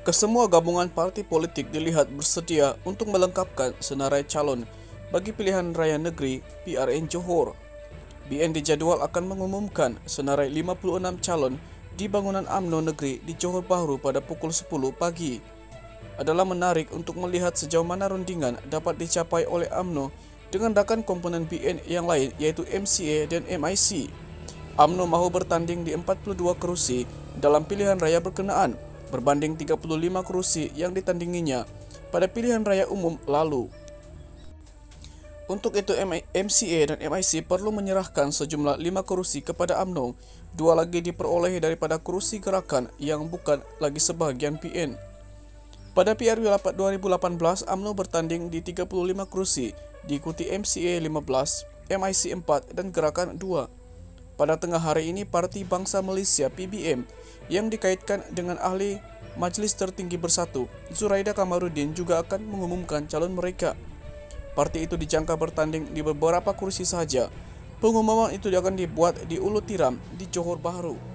Kesemua gabungan partai politik dilihat bersedia untuk melengkapkan senarai calon bagi pilihan raya negeri PRN Johor. BN dijadwal akan mengumumkan senarai 56 calon di bangunan UMNO negeri di Johor Bahru pada pukul 10 pagi. Adalah menarik untuk melihat sejauh mana rundingan dapat dicapai oleh UMNO dengan rakan komponen BN yang lain yaitu MCA dan MIC. UMNO mahu bertanding di 42 kursi dalam pilihan raya berkenaan, berbanding 35 kursi yang ditandinginya pada pilihan raya umum lalu. Untuk itu MCA dan MIC perlu menyerahkan sejumlah 5 kursi kepada UMNO, 2 lagi diperoleh daripada kursi gerakan yang bukan lagi sebahagian PN. Pada PRU 2018, UMNO bertanding di 35 kursi, diikuti MCA 15, MIC 4, dan gerakan 2. Pada tengah hari ini, Parti Bangsa Malaysia PBM yang dikaitkan dengan ahli Majlis Tertinggi Bersatu, Zuraida Kamarudin juga akan mengumumkan calon mereka. Parti itu dijangka bertanding di beberapa kursi saja. Pengumuman itu akan dibuat di Ulu Tiram di Johor Bahru.